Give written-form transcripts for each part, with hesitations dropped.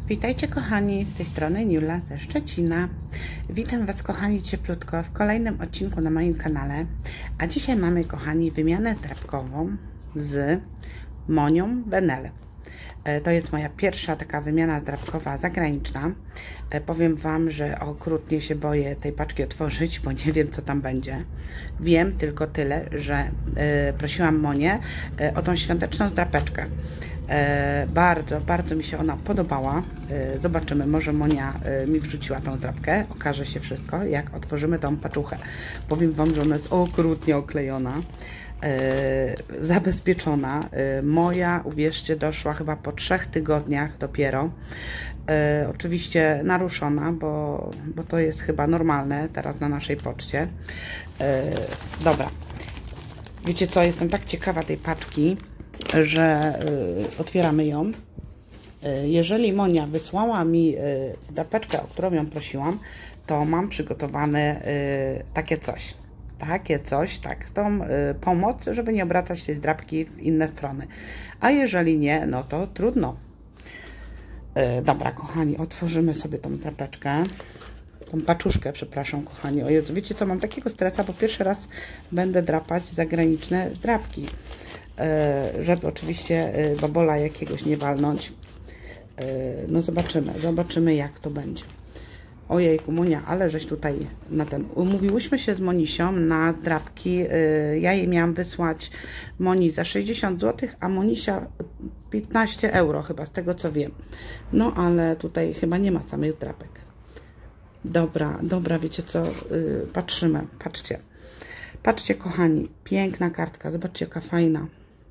Witajcie kochani, z tej strony Niula ze Szczecina. Witam Was kochani cieplutko w kolejnym odcinku na moim kanale. A dzisiaj mamy kochani wymianę drapkową z Monią Venel. To jest moja pierwsza taka wymiana drapkowa zagraniczna. Powiem Wam, że okrutnie się boję tej paczki otworzyć, bo nie wiem co tam będzie. Wiem tylko tyle, że prosiłam Monię o tą świąteczną drapeczkę. Bardzo mi się ona podobała. Zobaczymy, może Monia mi wrzuciła tą drapkę. Okaże się wszystko, jak otworzymy tą paczuchę. Powiem Wam, że ona jest okrutnie oklejona. Zabezpieczona. Moja, uwierzcie, doszła chyba po 3 tygodniach dopiero. Oczywiście naruszona, bo to jest chyba normalne teraz na naszej poczcie. Dobra. Wiecie co, jestem tak ciekawa tej paczki, że otwieramy ją. Jeżeli Monia wysłała mi drapeczkę, o którą ją prosiłam, to mam przygotowane takie coś, tak, tą pomoc, żeby nie obracać tej drapki w inne strony. A jeżeli nie, no to trudno. Dobra, kochani, otworzymy sobie tą drapeczkę. Tą paczuszkę, przepraszam, kochani. O Jezu, wiecie co, mam takiego stresa, bo pierwszy raz będę drapać zagraniczne drapki. Żeby oczywiście babola jakiegoś nie walnąć. No zobaczymy jak to będzie. Ojejku, Monia, ale żeś tutaj na ten... Umówiłyśmy się z Monisią na drapki. Ja jej miałam wysłać Moni za 60 zł, a Monisia 15 euro chyba, z tego co wiem. No, ale tutaj chyba nie ma samych drapek. Dobra, wiecie co? Patrzymy, patrzcie. Patrzcie, kochani, piękna kartka. Zobaczcie, jaka fajna.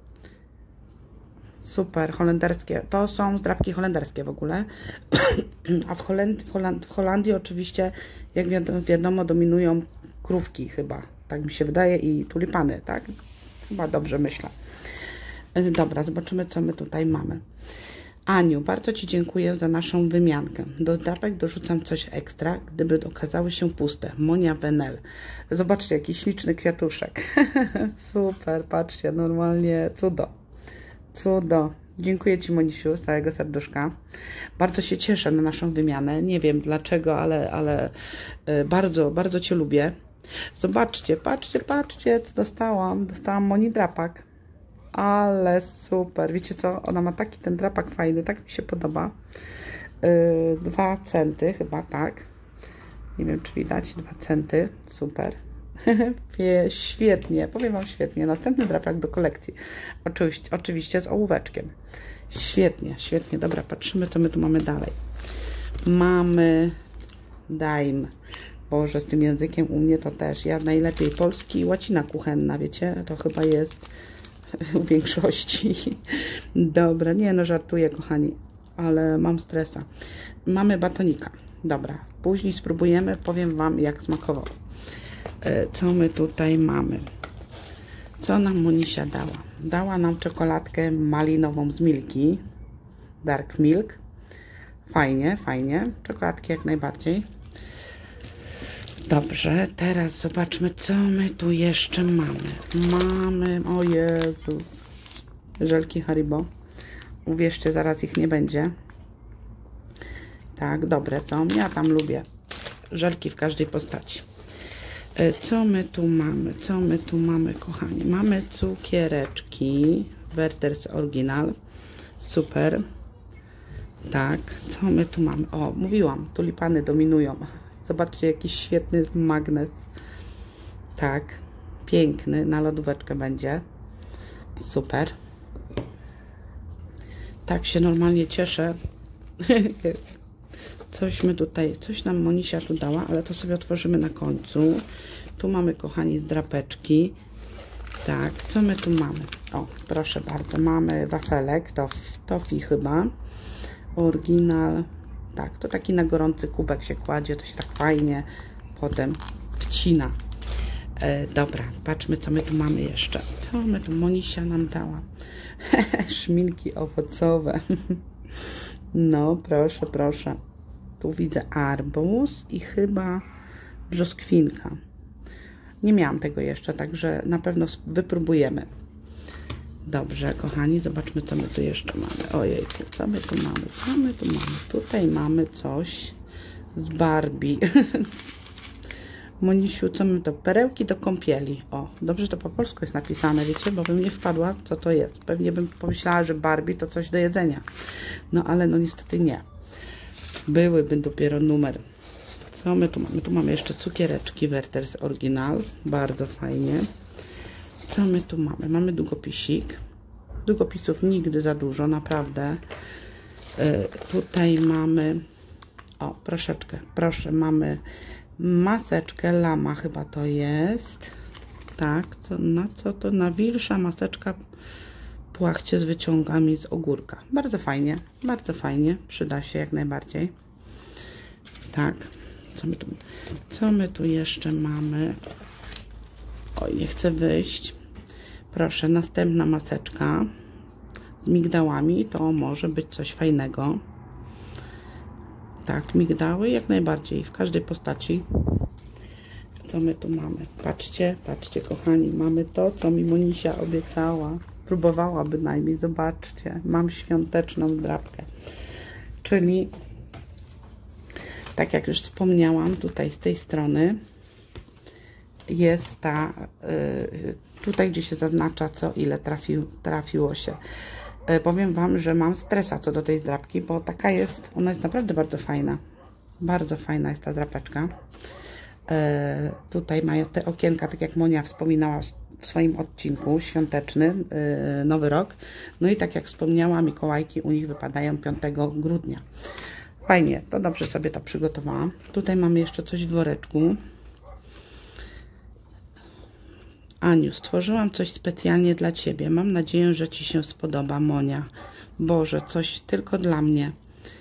Super, holenderskie. To są drapki holenderskie w ogóle. A w Holandii oczywiście, jak wiadomo, dominują krówki chyba. Tak mi się wydaje i tulipany, tak? Chyba dobrze myślę. Dobra, zobaczymy co my tutaj mamy. Aniu, bardzo Ci dziękuję za naszą wymiankę. Do drapek dorzucam coś ekstra, gdyby okazały się puste. Monia Venel. Zobaczcie, jaki śliczny kwiatuszek. Super, patrzcie, normalnie cudo. Dziękuję Ci, Monisiu, z całego serduszka. Bardzo się cieszę na naszą wymianę. Nie wiem dlaczego, ale bardzo Cię lubię. Zobaczcie, patrzcie, co dostałam. Dostałam Moni drapak. Ale super. Wiecie co? Ona ma taki ten drapak fajny. Tak mi się podoba. 2 centy chyba, tak. Nie wiem, czy widać. 2 centy. Super. Świetnie. Powiem Wam świetnie. Następny drapak do kolekcji. Oczywiście z ołóweczkiem. Świetnie. Dobra, patrzymy, co my tu mamy dalej. Mamy Dime. Boże, z tym językiem u mnie to też. Ja najlepiej polski i łacina kuchenna, wiecie? To chyba jest u większości. Dobra, nie no, żartuję, kochani, ale mam stresa. Mamy batonika. Dobra, później spróbujemy, powiem Wam, jak smakował. Co my tutaj mamy? Co nam Monisia dała? Dała nam czekoladkę malinową z Milki. Dark Milk. Fajnie. Czekoladki jak najbardziej. Dobrze, teraz zobaczmy, co my tu jeszcze mamy. O Jezus. Żelki Haribo. Uwierzcie, zaraz ich nie będzie. Tak, dobre są. Ja tam lubię żelki w każdej postaci. Co my tu mamy, kochani? Mamy cukiereczki. Werther's Original. Super. Tak, co my tu mamy? O, mówiłam, tulipany dominują. Zobaczcie, jaki świetny magnes. Tak, piękny, na lodóweczkę będzie. Super. Tak się normalnie cieszę. Coś nam Monisia tu dała, ale to sobie otworzymy na końcu. Tu mamy, kochani, drapeczki. Tak, co my tu mamy? O, proszę bardzo, mamy wafelek, tofi chyba. Oryginal. Tak, to taki na gorący kubek się kładzie, to się tak fajnie potem wcina. Dobra, patrzmy, co my tu mamy jeszcze. Co my tu Monisia nam dała? Szminki owocowe. No, proszę. Tu widzę arbuz i chyba brzoskwinka. Nie miałam tego jeszcze, także na pewno wypróbujemy. Dobrze, kochani, zobaczmy, co my tu jeszcze mamy. Ojejku, co my tu mamy? Co my tu mamy? Tutaj mamy coś z Barbie. Monisiu, co my to? Perełki do kąpieli. O, dobrze, że to po polsku jest napisane, wiecie, bo bym nie wpadła, co to jest. Pewnie bym pomyślała, że Barbie to coś do jedzenia. No, ale no niestety nie. Byłyby dopiero numer. Co my tu mamy? Tu mamy jeszcze cukiereczki Werther's Original. Bardzo fajnie. Co my tu mamy? Mamy długopisik. Długopisów nigdy za dużo, naprawdę. Tutaj mamy, o, troszeczkę, proszę, mamy maseczkę Lama, chyba to jest. Tak, na co to? Nawilsza maseczka płachcie z wyciągami z ogórka. Bardzo fajnie, przyda się jak najbardziej. Tak, co my tu jeszcze mamy? Oj, nie chcę wyjść. Proszę, następna maseczka z migdałami, to może być coś fajnego. Tak, migdały jak najbardziej, w każdej postaci. Co my tu mamy? Patrzcie, patrzcie, kochani, mamy to, co mi Monisia obiecała. Próbowała bynajmniej, zobaczcie. Mam świąteczną drapkę. Czyli, tak jak już wspomniałam, tutaj z tej strony jest ta, tutaj gdzie się zaznacza, co ile trafiło się. Powiem Wam, że mam stresa co do tej zdrapki, bo taka jest, ona jest naprawdę bardzo fajna. Bardzo fajna jest ta zdrapeczka. Tutaj mają te okienka, tak jak Monia wspominała w swoim odcinku świąteczny, Nowy Rok. No i tak jak wspomniała, Mikołajki u nich wypadają 5 grudnia. Fajnie, to dobrze sobie to przygotowałam. Tutaj mamy jeszcze coś w woreczku. Aniu, stworzyłam coś specjalnie dla Ciebie. Mam nadzieję, że Ci się spodoba, Monia. Boże, coś tylko dla mnie.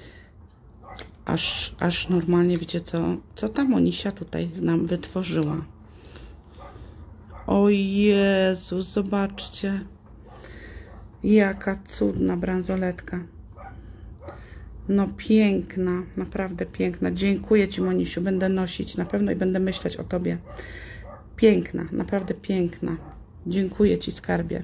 Aż normalnie, wiecie co ta Monisia tutaj nam wytworzyła. O Jezu, zobaczcie. Jaka cudna bransoletka. No piękna, naprawdę piękna. Dziękuję Ci, Monisiu, będę nosić na pewno i będę myśleć o Tobie. Piękna, naprawdę piękna. Dziękuję Ci, skarbie.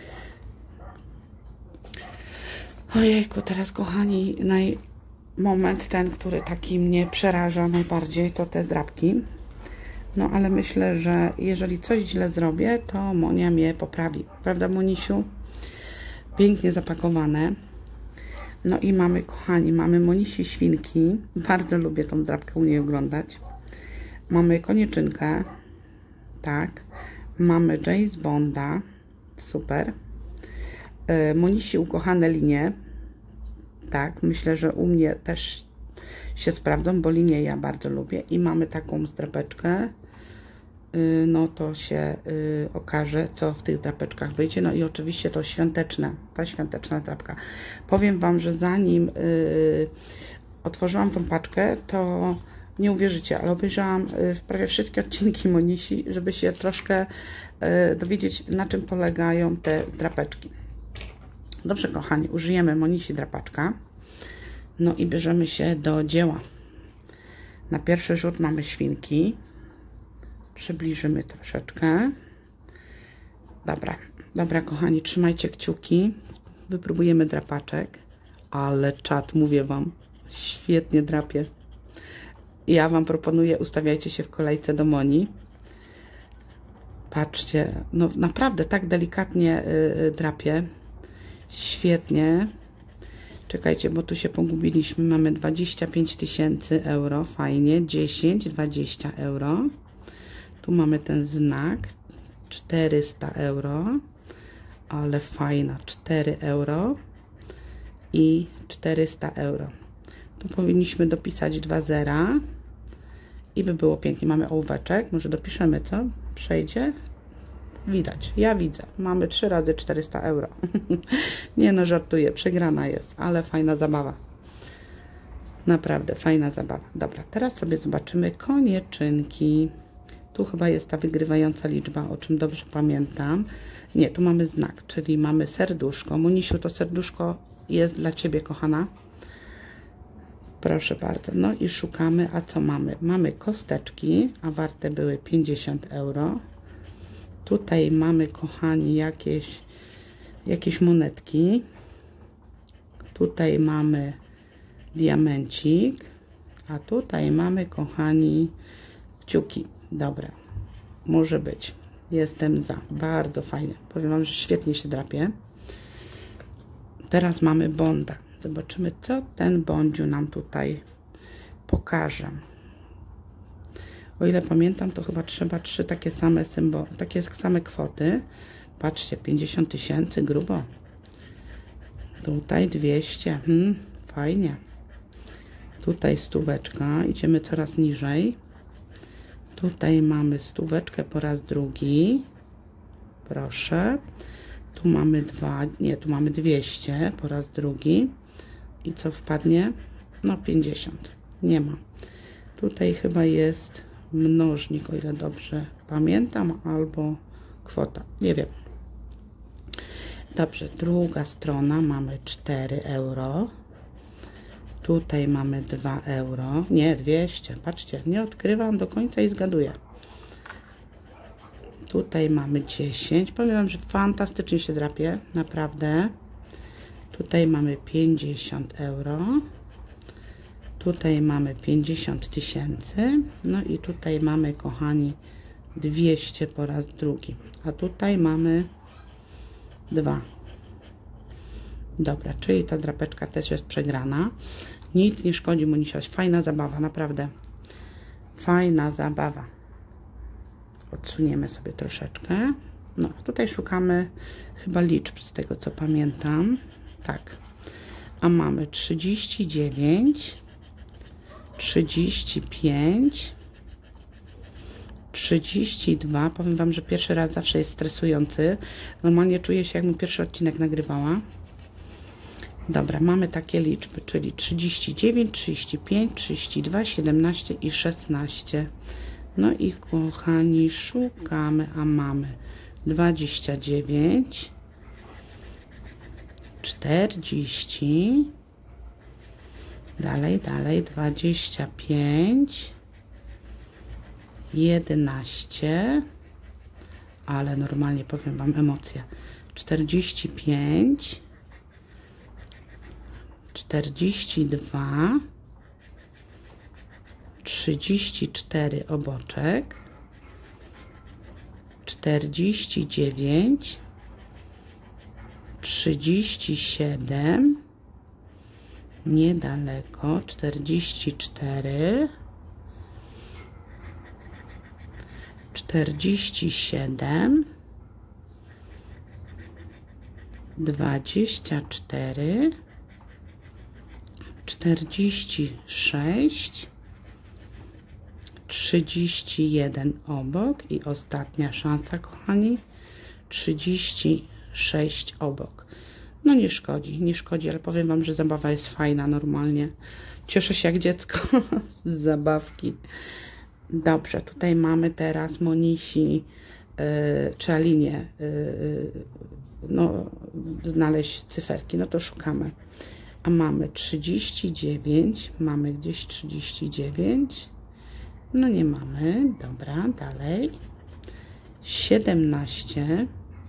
Ojejku, teraz kochani, moment ten, który taki mnie przeraża najbardziej, to te zdrapki. No ale myślę, że jeżeli coś źle zrobię, to Monia mnie poprawi. Prawda, Monisiu? Pięknie zapakowane. No i mamy, kochani, mamy Monisi świnki. Bardzo lubię tą drapkę u niej oglądać. Mamy konieczynkę. Tak. Mamy James Bonda. Super. Monisi ukochane linie. Tak, myślę, że u mnie też się sprawdzą, bo linie ja bardzo lubię. I mamy taką zdrapeczkę. No to się okaże, co w tych drapeczkach wyjdzie. No i oczywiście to świąteczne, ta świąteczna drapka. Powiem Wam, że zanim otworzyłam tą paczkę, to nie uwierzycie, ale obejrzałam prawie wszystkie odcinki Monisi, żeby się troszkę dowiedzieć, na czym polegają te drapeczki. Dobrze, kochani, użyjemy Monisi drapaczka. No i bierzemy się do dzieła. Na pierwszy rzut mamy świnki. Przybliżymy troszeczkę. Dobra, kochani, trzymajcie kciuki. Wypróbujemy drapaczek. Ale czad, mówię Wam, świetnie drapie. Ja Wam proponuję, ustawiajcie się w kolejce do Moni. Patrzcie, no naprawdę tak delikatnie drapie. Świetnie. Czekajcie, bo tu się pogubiliśmy. Mamy 25 000 euro. Fajnie. 10, 20 euro. Tu mamy ten znak. 400 euro. Ale fajna. 4 euro. I 400 euro. Tu powinniśmy dopisać 2 zera. I by było pięknie. Mamy ołóweczek. Może dopiszemy, co? Przejdzie. Widać, ja widzę. Mamy 3 razy 400 euro. Nie no, żartuję, przegrana jest, ale fajna zabawa. Naprawdę fajna zabawa. Dobra, teraz sobie zobaczymy konieczynki. Tu chyba jest ta wygrywająca liczba, o czym dobrze pamiętam. Nie, tu mamy znak, czyli mamy serduszko. Monisiu, to serduszko jest dla Ciebie, kochana. Proszę bardzo. No i szukamy, a co mamy? Mamy kosteczki, a warte były 50 euro. Tutaj mamy, kochani, jakieś jakieś monetki. Tutaj mamy diamencik, a tutaj mamy, kochani, kciuki. Dobra, może być. Jestem za. Bardzo fajnie. Powiem wam, że świetnie się drapie. Teraz mamy bonda. Zobaczymy, co ten bądziu nam tutaj pokaże. O ile pamiętam, to chyba trzeba 3 takie same symbole, takie same kwoty. Patrzcie, 50 000, grubo. Tutaj 200, fajnie. Tutaj 100, idziemy coraz niżej. Tutaj mamy 100 po raz drugi. Proszę. Tu mamy 2, nie, tu mamy 200 po raz drugi. I co wpadnie? No 50. Nie ma. Tutaj chyba jest mnożnik, o ile dobrze pamiętam, albo kwota. Nie wiem. Dobrze, druga strona, mamy 4 euro. Tutaj mamy 2 euro. Nie, 200. Patrzcie, nie odkrywam do końca i zgaduję. Tutaj mamy 10. Powiem wam, że fantastycznie się drapie. Naprawdę. Tutaj mamy 50 euro. Tutaj mamy 50 000. No i tutaj mamy, kochani, 200 po raz drugi. A tutaj mamy 2. Dobra, czyli ta drapeczka też jest przegrana. Nic nie szkodzi mu nisiać. Fajna zabawa, naprawdę. Fajna zabawa. Odsuniemy sobie troszeczkę. No, tutaj szukamy chyba liczb, z tego co pamiętam. Tak. A mamy 39, 35, 32. Powiem wam, że pierwszy raz zawsze jest stresujący. Normalnie czuję się, jakbym pierwszy odcinek nagrywała. Dobra, mamy takie liczby, czyli 39, 35, 32, 17 i 16. No i kochani, szukamy, a mamy 29, 40, dalej, 25, 11, ale normalnie powiem wam, emocja, 45, 42, 34 oboczek, 49, 37, niedaleko, 44, 47, 24, 46, 31 obok i ostatnia szansa, kochani, 36 obok. No nie szkodzi, ale powiem wam, że zabawa jest fajna normalnie. Cieszę się jak dziecko z zabawki. Dobrze, tutaj mamy teraz Monisi, czy Alinie, no znaleźć cyferki, no to szukamy. A mamy 39, mamy gdzieś 39, no nie mamy, dobra, dalej, 17,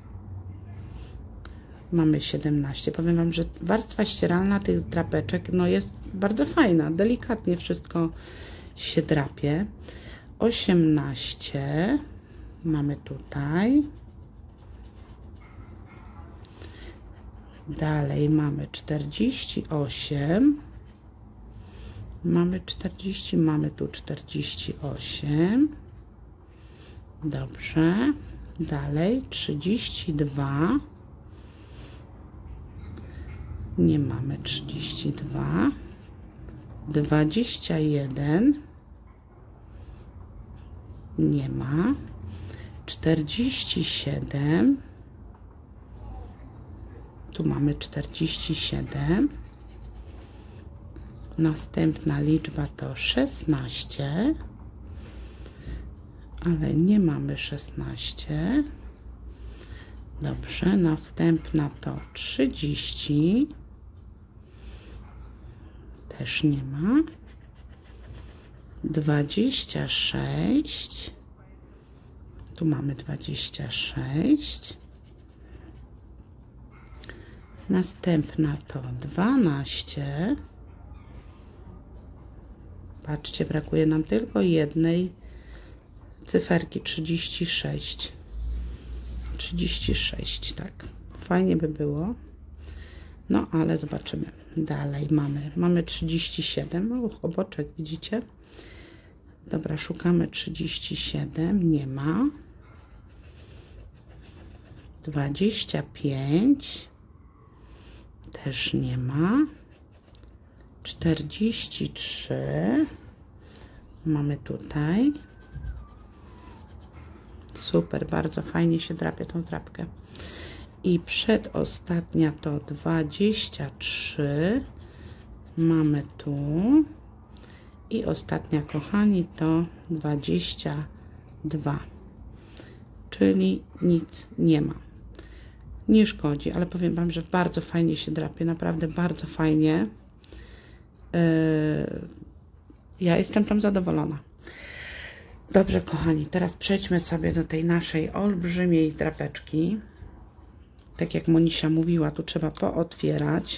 mamy 17, powiem wam, że warstwa ścieralna tych drapeczek, no jest bardzo fajna, delikatnie wszystko się drapie, 18, mamy tutaj, dalej mamy 48, mamy 40, mamy tu 48, dobrze, dalej 32, nie mamy 32, 21, nie ma, 47, tu mamy 47, następna liczba to 16, ale nie mamy 16, dobrze, następna to 30, też nie ma, 26, tu mamy 26, Następna to 12. Patrzcie, brakuje nam tylko jednej cyferki, 36. 36, tak. Fajnie by było. No, ale zobaczymy. Dalej mamy 37. Oboczek, widzicie? Dobra, szukamy 37. Nie ma. 25. Też nie ma. 43. Mamy tutaj. Super, bardzo fajnie się drapie tą drapkę. I przedostatnia to 23. Mamy tu. I ostatnia, kochani, to 22. Czyli nic nie ma. Nie szkodzi, ale powiem Wam, że bardzo fajnie się drapie. Naprawdę bardzo fajnie. Ja jestem tam zadowolona. Dobrze, kochani, teraz przejdźmy sobie do tej naszej olbrzymiej drapeczki. Tak jak Monisia mówiła, tu trzeba pootwierać.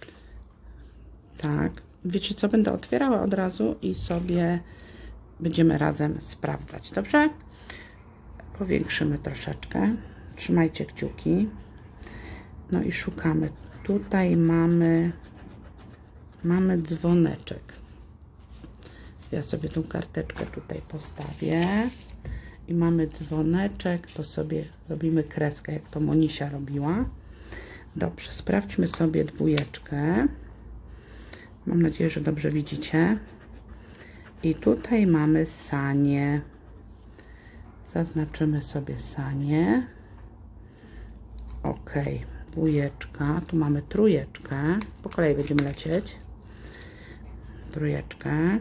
Tak. Wiecie co? Będę otwierała od razu i sobie będziemy razem sprawdzać. Dobrze? Powiększymy troszeczkę. Trzymajcie kciuki. No i szukamy. Tutaj mamy dzwoneczek. Ja sobie tą karteczkę tutaj postawię. I mamy dzwoneczek. To sobie robimy kreskę, jak to Monisia robiła. Dobrze, sprawdźmy sobie dwójeczkę. Mam nadzieję, że dobrze widzicie. I tutaj mamy sanie. Zaznaczymy sobie sanie. Ok, dwójeczka. Tu mamy trójeczkę. Po kolei będziemy lecieć. Trójeczkę.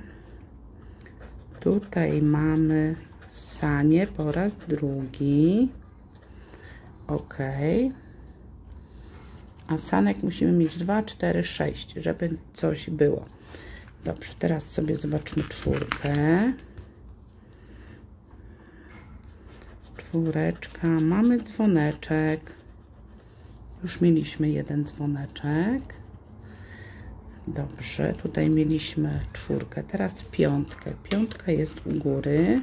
Tutaj mamy sanie po raz drugi. Ok. A sanek musimy mieć 2, 4, 6, żeby coś było. Dobrze, teraz sobie zobaczmy czwórkę. Czwóreczka. Mamy dzwoneczek. Już mieliśmy jeden dzwoneczek. Dobrze, tutaj mieliśmy czwórkę. Teraz piątkę. Piątka jest u góry.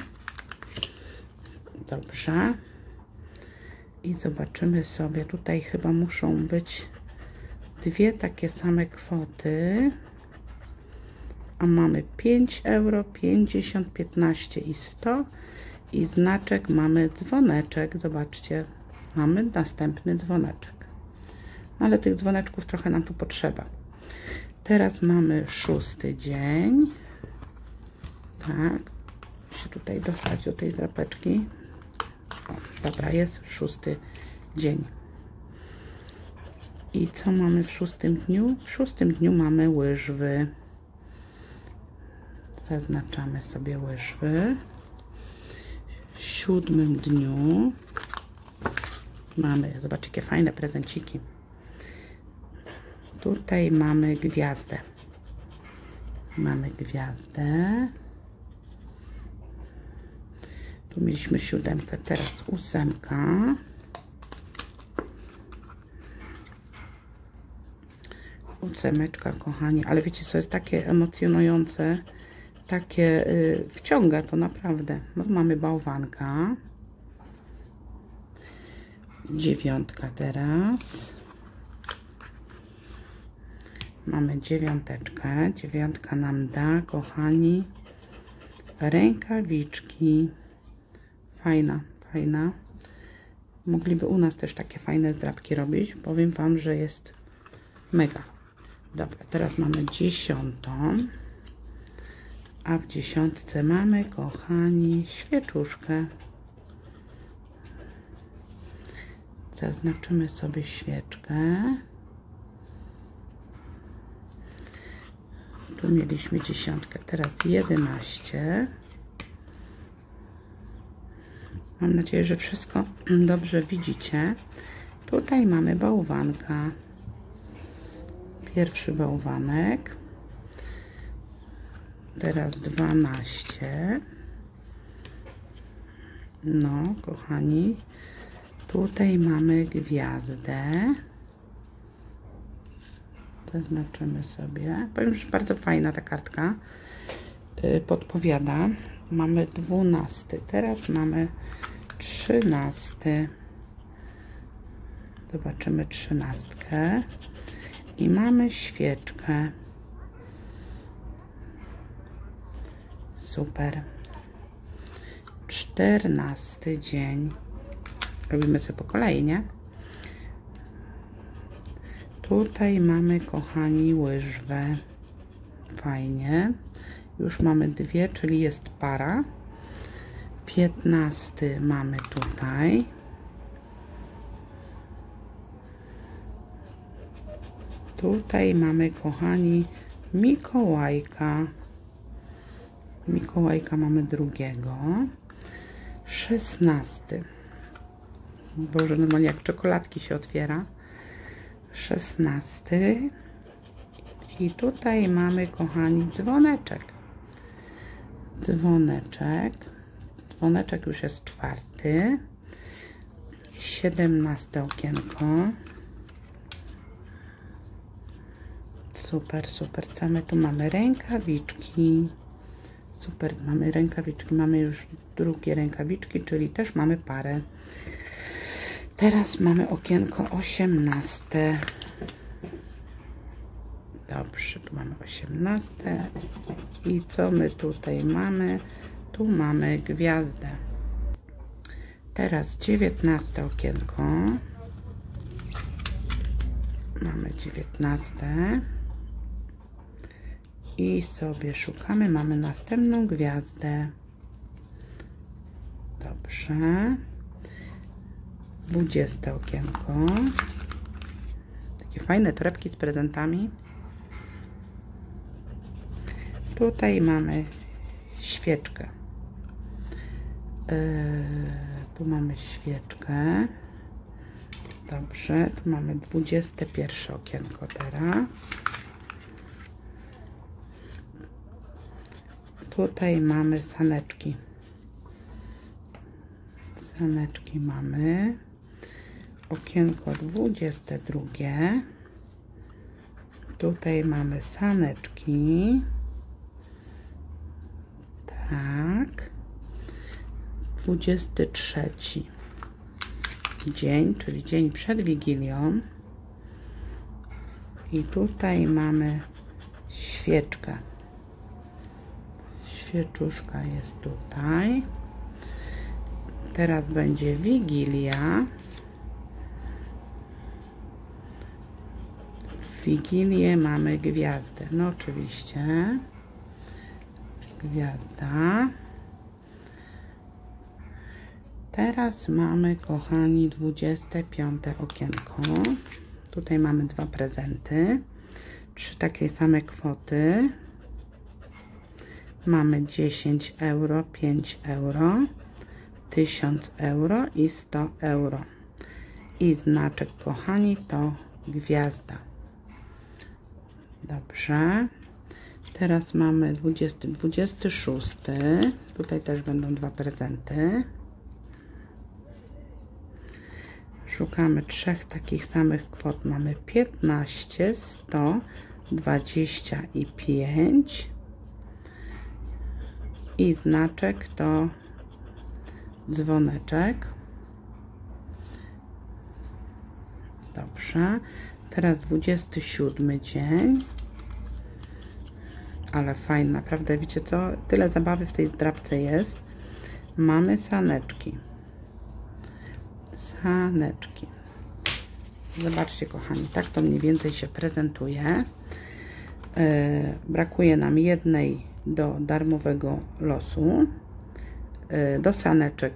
Dobrze. I zobaczymy sobie. Tutaj chyba muszą być dwie takie same kwoty. A mamy 5 euro, 50, 15 i 100. I znaczek mamy dzwoneczek. Zobaczcie. Mamy następny dzwoneczek. Ale tych dzwoneczków trochę nam tu potrzeba. Teraz mamy 6. dzień. Tak. Muszę tutaj dostać do tej drapeczki. O, dobra, jest 6. dzień. I co mamy w 6. dniu? W 6. dniu mamy łyżwy. Zaznaczamy sobie łyżwy. W 7. dniu mamy, zobaczcie, jakie fajne prezenciki. Tutaj mamy gwiazdę. Mamy gwiazdę. Tu mieliśmy 7, teraz 8. Ósemeczka, kochani. Ale wiecie, co jest takie emocjonujące? Takie wciąga to naprawdę. No, mamy bałwanka. 9 teraz. Mamy 9. 9 nam da, kochani, rękawiczki. Fajna, fajna. Mogliby u nas też takie fajne zdrapki robić. Powiem Wam, że jest mega. Dobra, teraz mamy 10. A w 10 mamy, kochani, świeczuszkę. Zaznaczymy sobie świeczkę. Tu mieliśmy 10, teraz 11. Mam nadzieję, że wszystko dobrze widzicie. Tutaj mamy bałwanka. Pierwszy bałwanek. Teraz 12. No, kochani. Tutaj mamy gwiazdę. Zaznaczymy sobie. Powiem, że bardzo fajna ta kartka. Podpowiada. Mamy 12. Teraz mamy 13. Zobaczymy 13. I mamy świeczkę. Super. 14 dzień. Robimy sobie po kolei, nie? Tutaj mamy, kochani, łyżwę. Fajnie. Już mamy dwie, czyli jest para. 15 mamy tutaj. Tutaj mamy, kochani, Mikołajka. Mikołajka mamy drugiego. 16. Boże, normalnie jak czekoladki się otwiera. 16. I tutaj mamy, kochani, dzwoneczek. Dzwoneczek. Dzwoneczek już jest 4. 17 okienko. Super, super. Co my tu mamy? Rękawiczki. Super, mamy rękawiczki. Mamy już drugie rękawiczki, czyli też mamy parę. Teraz mamy okienko 18. Dobrze, tu mamy 18. I co my tutaj mamy? Tu mamy gwiazdę. Teraz 19 okienko. Mamy 19. I sobie szukamy. Mamy następną gwiazdę. Dobrze. 20 okienko. Takie fajne torebki z prezentami. Tutaj mamy świeczkę. Tu mamy świeczkę. Dobrze. Tu mamy 21 okienko teraz. Tutaj mamy saneczki. Saneczki mamy. Okienko 22. Tutaj mamy saneczki. Tak. 23 dzień, czyli dzień przed Wigilią. I tutaj mamy świeczkę. Świeczuszka jest tutaj. Teraz będzie Wigilia. W Wigilię mamy gwiazdę. No oczywiście. Gwiazda. Teraz mamy, kochani, 25 okienko. Tutaj mamy dwa prezenty. 3 takie same kwoty. Mamy 10 euro, 5 euro, 1000 euro i 100 euro. I znaczek, kochani, to gwiazda. Dobrze. Teraz mamy 26. Tutaj też będą dwa prezenty. Szukamy 3 takich samych kwot. Mamy 15, 100, 25. I znaczek to dzwoneczek. Dobrze. Teraz 27 dzień. Ale fajnie, naprawdę, wiecie co? Tyle zabawy w tej zdrabce jest. Mamy saneczki. Saneczki. Zobaczcie, kochani, tak to mniej więcej się prezentuje. Brakuje nam jednej do darmowego losu, do saneczek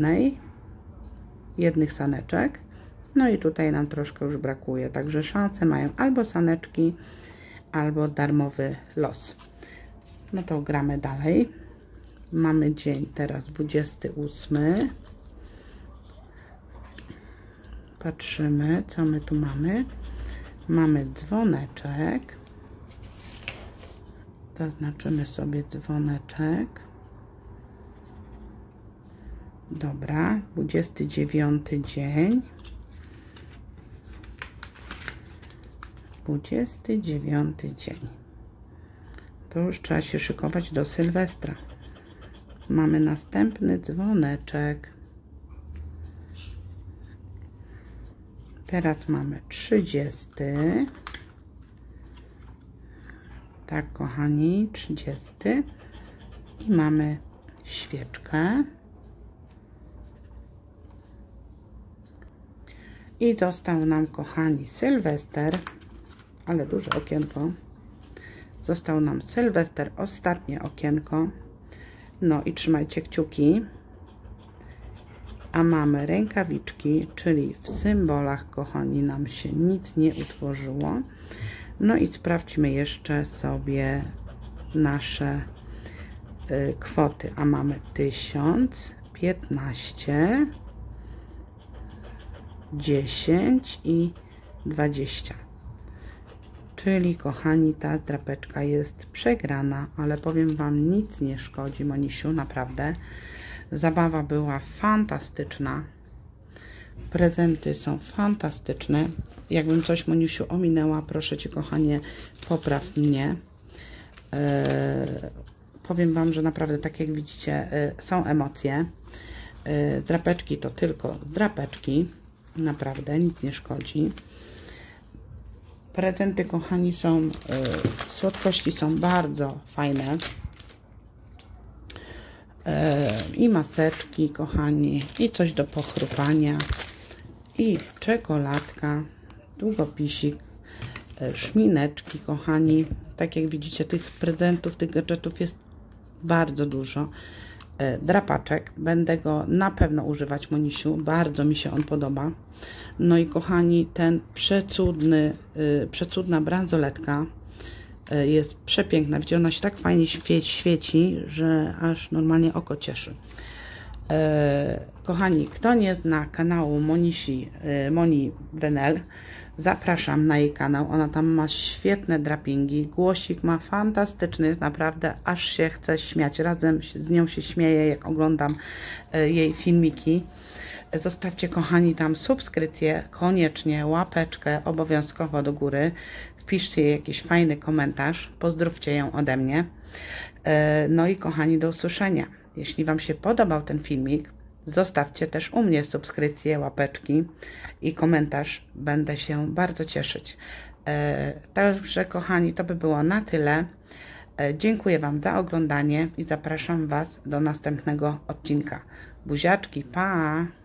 jednych saneczek, no i tutaj nam troszkę już brakuje, także szanse mają albo saneczki, albo darmowy los. No to gramy dalej. Mamy dzień teraz 28. Patrzymy, co my tu mamy. Mamy dzwoneczek. Zaznaczymy sobie dzwoneczek. Dobra, 29 dzień. 29 dzień. To już trzeba się szykować do Sylwestra. Mamy następny dzwoneczek. Teraz mamy 30. Tak, kochani, 30. I mamy świeczkę. I został nam, kochani, Sylwester, ale duże okienko. Został nam Sylwester, ostatnie okienko. No i trzymajcie kciuki. A mamy rękawiczki, czyli w symbolach, kochani, nam się nic nie utworzyło. No i sprawdźmy jeszcze sobie nasze kwoty. A mamy 1000, 15, 10 i 20. Czyli, kochani, ta drapeczka jest przegrana, ale powiem Wam, nic nie szkodzi, Monisiu, naprawdę. Zabawa była fantastyczna. Prezenty są fantastyczne. Jakbym coś, Monisiu, ominęła, proszę Cię, kochanie, popraw mnie. Powiem Wam, że naprawdę, tak jak widzicie, są emocje. Drapeczki to tylko drapeczki. Naprawdę, nic nie szkodzi. Prezenty, kochani, są, słodkości są bardzo fajne. I maseczki, kochani, i coś do pochrupania, i czekoladka, długopisik, szmineczki, kochani. Tak jak widzicie, tych prezentów, tych gadżetów jest bardzo dużo. Drapaczek, będę go na pewno używać, Monisiu, bardzo mi się on podoba. No i, kochani, ten przecudna bransoletka jest przepiękna. Widzicie, ona się tak fajnie świeci, że aż normalnie oko cieszy. Kochani, kto nie zna kanału Moni Venel, zapraszam na jej kanał. Ona tam ma świetne drapingi. Głosik ma fantastyczny, naprawdę aż się chce śmiać. Razem z nią się śmieję, jak oglądam jej filmiki. Zostawcie, kochani, tam subskrypcję, koniecznie łapeczkę obowiązkowo do góry. Wpiszcie jej jakiś fajny komentarz. Pozdrówcie ją ode mnie. No i, kochani, do usłyszenia. Jeśli Wam się podobał ten filmik, zostawcie też u mnie subskrypcję, łapeczki i komentarz. Będę się bardzo cieszyć. Także, kochani, to by było na tyle. Dziękuję Wam za oglądanie i zapraszam Was do następnego odcinka. Buziaczki, pa!